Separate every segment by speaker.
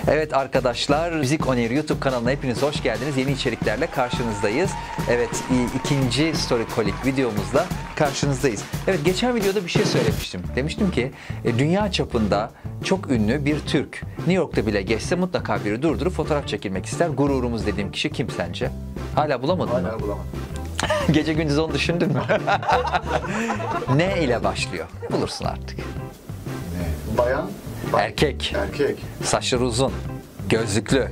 Speaker 1: Evet arkadaşlar, Müzik On Air YouTube kanalına hepiniz hoş geldiniz. Yeni içeriklerle karşınızdayız. Evet, ikinci Storykolik videomuzla karşınızdayız. Evet, geçen videoda bir şey söylemiştim. Demiştim ki dünya çapında çok ünlü bir Türk New York'ta bile geçse mutlaka biri durdurup fotoğraf çekilmek ister. Gururumuz dediğim kişi kim sence? Hala bulamadın mı?
Speaker 2: Hala bulamadım.
Speaker 1: Gece gündüz onu düşündün mü? Ne ile başlıyor? Bulursun artık.
Speaker 2: Ne? Bayan?
Speaker 1: Erkek.
Speaker 2: Erkek.
Speaker 1: Saçları uzun. Gözlüklü.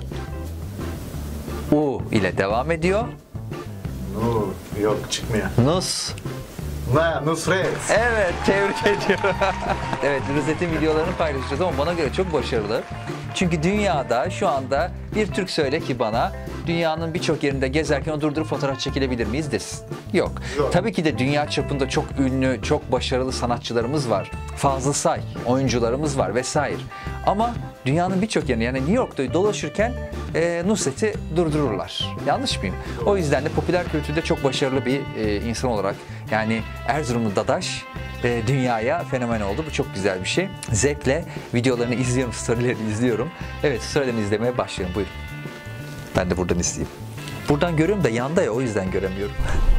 Speaker 1: U ile devam ediyor.
Speaker 2: Nur. Yok çıkmıyor.
Speaker 1: Nus.
Speaker 2: Nusret.
Speaker 1: Evet, tebrik ediyorum. Evet, Nusret'in videolarını paylaşacağız ama bana göre çok başarılı. Çünkü dünyada şu anda bir Türk söyle ki bana, dünyanın birçok yerinde gezerken o durdurup fotoğraf çekilebilir miyiz desin. Yok. Tabii ki de dünya çapında çok ünlü, çok başarılı sanatçılarımız var. Fazıl Say, oyuncularımız var vesaire. Ama dünyanın birçok yerinde, yani New York'ta dolaşırken Nusret'i durdururlar. Yanlış mıyım? O yüzden de popüler kültürde çok başarılı bir insan olarak, yani Erzurumlu Dadaş dünyaya fenomen oldu. Bu çok güzel bir şey. Zevkle videolarını izliyorum, storylerini izliyorum. Evet, storylerini izlemeye başlayalım. Buyurun. Ben de buradan izleyeyim. Buradan görüyorum da yanda ya, o yüzden göremiyorum.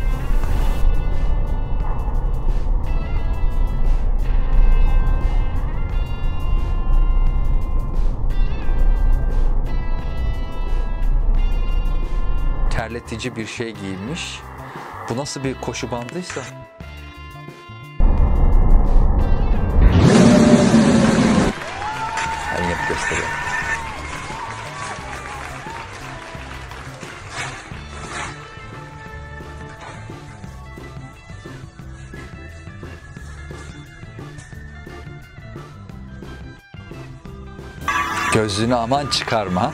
Speaker 1: Terletici bir şey giymiş. Bu nasıl bir koşu bandıysa. Ben yine gösteriyorum. Gözlüğünü aman çıkarma.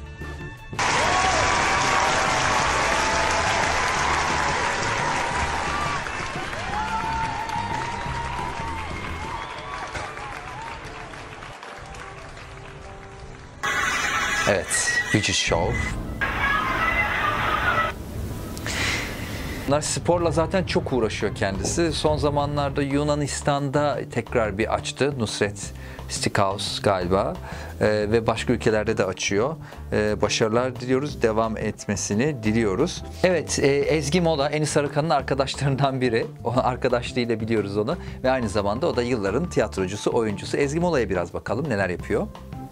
Speaker 1: Evet, Vücut Show. Bunlar sporla zaten çok uğraşıyor kendisi. Son zamanlarda Yunanistan'da tekrar bir açtı. Nusret Steakhouse galiba. Ve başka ülkelerde de açıyor. Başarılar diliyoruz. Devam etmesini diliyoruz. Evet, Ezgi Mola, Enis Arıkan'ın arkadaşlarından biri. Onun arkadaşlığıyla biliyoruz onu. Ve aynı zamanda o da yılların tiyatrocusu, oyuncusu. Ezgi Mola'ya biraz bakalım neler yapıyor.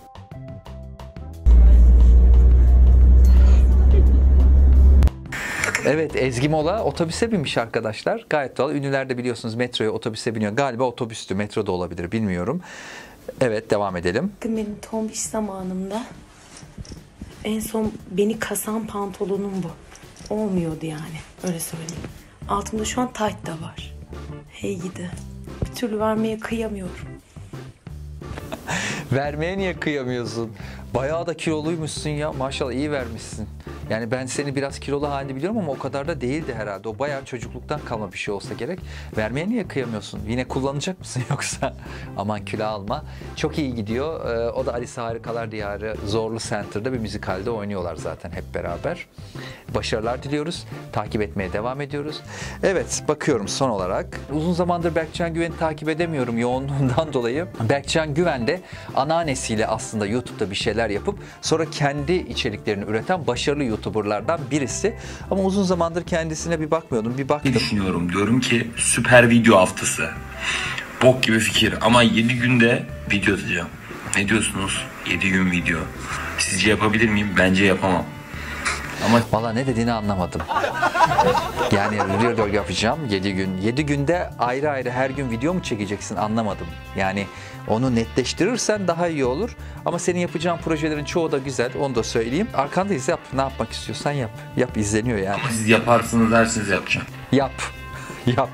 Speaker 1: Evet, Ezgi Mola otobüse binmiş arkadaşlar. Gayet doğal. Ünlüler de biliyorsunuz metroya, otobüse biniyor. Galiba otobüstü, metro da olabilir, bilmiyorum. Evet, devam edelim.
Speaker 3: Benim tombiş zamanımda en son beni kasan pantolonum bu. Olmuyordu yani, öyle söyleyeyim. Altımda şu an tayt da var. Hey gidi. Bir türlü vermeye kıyamıyorum.
Speaker 1: Vermeye niye kıyamıyorsun? Bayağı da kiloluymuşsun ya. Maşallah, iyi vermişsin. Yani ben seni biraz kilolu halini biliyorum ama o kadar da değildi herhalde. O bayağı çocukluktan kalma bir şey olsa gerek. Vermeye niye kıyamıyorsun? Yine kullanacak mısın yoksa? Aman kilo alma. Çok iyi gidiyor. O da Alice Harikalar Diyarı Zorlu Center'da bir müzikalde oynuyorlar zaten hep beraber. Başarılar diliyoruz. Takip etmeye devam ediyoruz. Evet, bakıyorum son olarak. Uzun zamandır Berkcan Güven'i takip edemiyorum yoğunluğundan dolayı. Berkcan Güven de anneannesiyle aslında YouTube'da bir şeyler yapıp sonra kendi içeriklerini üreten başarılı YouTuber'lardan birisi. Ama uzun zamandır kendisine bir bakmıyordum. Bir baktım.
Speaker 4: Ne düşünüyorum? Diyorum ki süper video haftası. Bok gibi fikir ama 7 günde video atacağım. Ne diyorsunuz? 7 gün video. Sizce yapabilir miyim? Bence yapamam. Ama
Speaker 1: Valla ne dediğini anlamadım. Yani video yapacağım 7 gün. 7 günde ayrı ayrı her gün video mu çekeceksin, anlamadım. Yani onu netleştirirsen daha iyi olur. Ama senin yapacağın projelerin çoğu da güzel, onu da söyleyeyim. Arkandayız, yap. Ne yapmak istiyorsan yap. Yap, izleniyor yani.
Speaker 4: siz yaparsınız dersiniz yapacağım.
Speaker 1: Yap. Yap.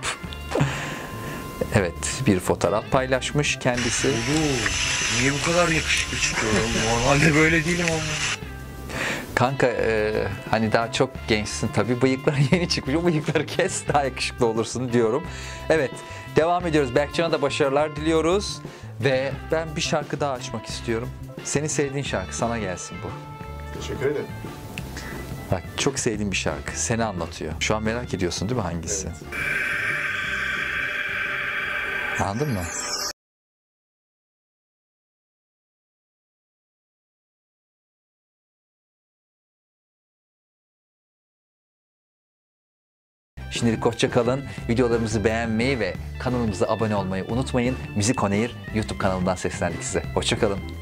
Speaker 1: Evet, bir fotoğraf paylaşmış kendisi.
Speaker 4: Niye bu kadar yakışıklı çıkıyorum? Normalde böyle değilim ama.
Speaker 1: Kanka hani daha çok gençsin tabii. Bıyıklar yeni çıkmış. O bıyıkları kes, daha yakışıklı olursun diyorum. Evet, devam ediyoruz. Berkcan'a da başarılar diliyoruz. Ve ben bir şarkı daha açmak istiyorum. Senin sevdiğin şarkı, sana gelsin bu.
Speaker 2: Teşekkür ederim.
Speaker 1: Bak, çok sevdiğim bir şarkı. Seni anlatıyor. Şu an merak ediyorsun değil mi hangisi?
Speaker 2: Evet.
Speaker 1: Anladın mı? Şimdilik hoşça kalın. Videolarımızı beğenmeyi ve kanalımıza abone olmayı unutmayın. Müzik On Air YouTube kanalından seslendik size. Hoşça kalın.